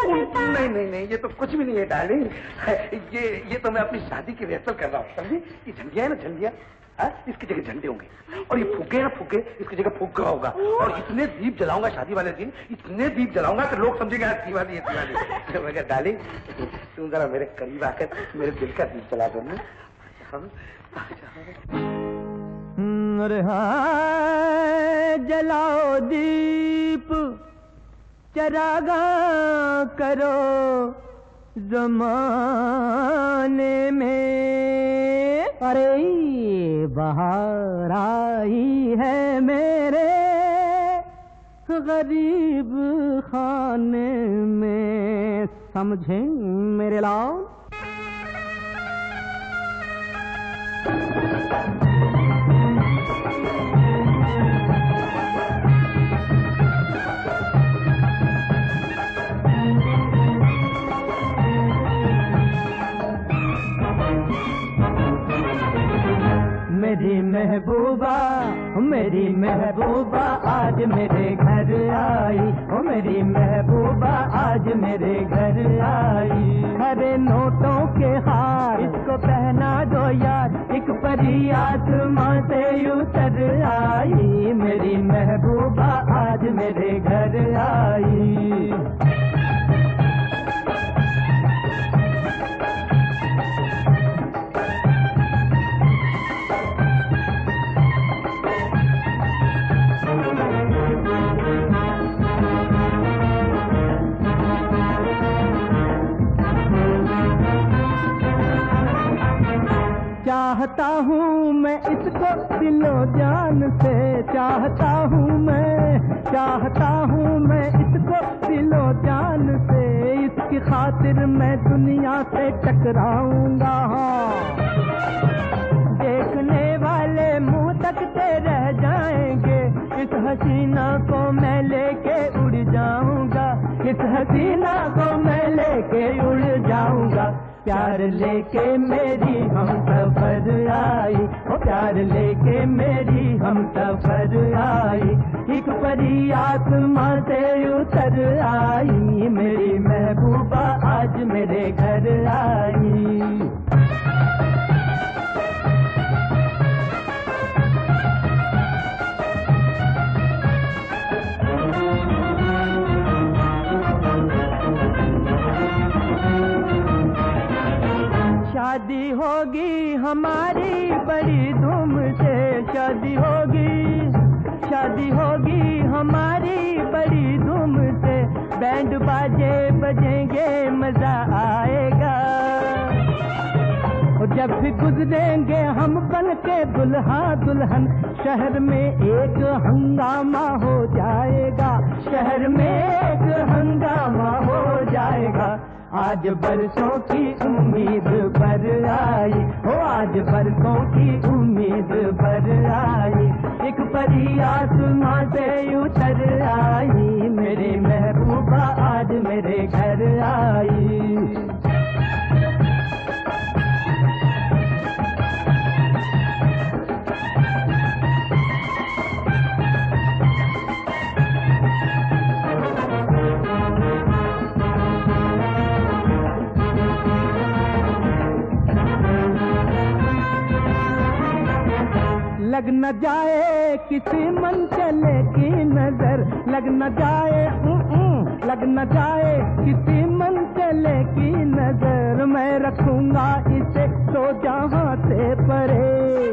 रहता। नहीं नहीं नहीं, ये तो कुछ भी नहीं है डार्लिंग। ये तो मैं अपनी शादी की रिहर्सल कर रहा हूँ, समझी? ये झंडिया है ना, झंडिया, इसकी जगह झंडे होंगे, और ये फुग्गे ना फुग्गे, इसकी जगह फुग्गा होगा। और इतने दीप जलाऊंगा शादी वाले दिन, इतने दीप जलाऊंगा कि लोग समझेंगे यार दिवाली है दिवाली। मगर डार्लिंग, तुम जरा मेरे करीब आकर मेरे दिल का दीप जला दो ना। अरे हाँ, जलाओ दीप, चरागा करो जमाने में। अरे बाहर आई है मेरे गरीब खाने में, समझे मेरे लाल? मेरी महबूबा आज मेरे घर आई, ओ मेरी महबूबा आज मेरे घर आई। हरे नोटों के हार इसको पहना दो यार, एक परी आसमां से उतर आई। मेरी महबूबा आज मेरे घर आई। चाहता हूँ मैं इसको दिलो जान से, चाहता हूँ मैं इसको दिलो जान से। इसकी खातिर मैं दुनिया से टकराऊंगा। देखने वाले मुंह तकते रह जाएंगे, इस हसीना को मैं लेके उड़ जाऊंगा, इस हसीना को मैं लेके उड़ जाऊंगा। प्यार लेके मेरी हम सफर आई, ओ प्यार लेके मेरी हम सफर आई। एक परी आसमां से उतर आई, मेरी महबूबा आज मेरे घर आई। शादी होगी हमारी बड़ी धूम से, शादी होगी हमारी बड़ी धूम से। बैंड बाजे बजेंगे मजा आएगा, और जब भी गुजरेंगे हम बन के दुल्हा दुल्हन, शहर में एक हंगामा हो जाएगा, शहर में एक हंगामा हो जाएगा। आज बरसों की उम्मीद पर आई, हो आज बरसों की उम्मीद पर आई। एक परी आसमां से उतर आई, मेरी महबूबा आज मेरे घर आई। लग न जाए किसी मन चले की नजर, लग न जाए किसी मन चले की नजर। मैं रखूंगा इसे तो जहां से परे,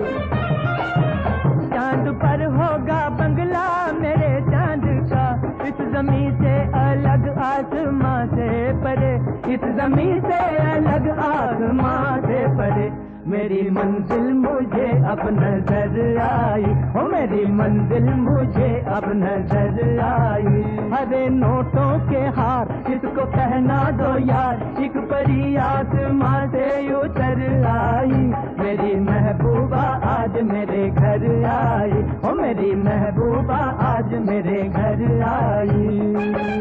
चांद पर होगा बंगला मेरे चांद का, इस जमीन से अलग आसमां से परे, इस जमीन से अलग आसमां से परे। मेरी मंजिल मुझे अब नजर आई, ओ मेरी मंजिल मुझे अब नजर आई। हरे नोटों के हार इसको पहना दो यार, एक परी आसमां से उतर आई। मेरी महबूबा आज मेरे घर आई, ओ मेरी महबूबा आज मेरे घर आई।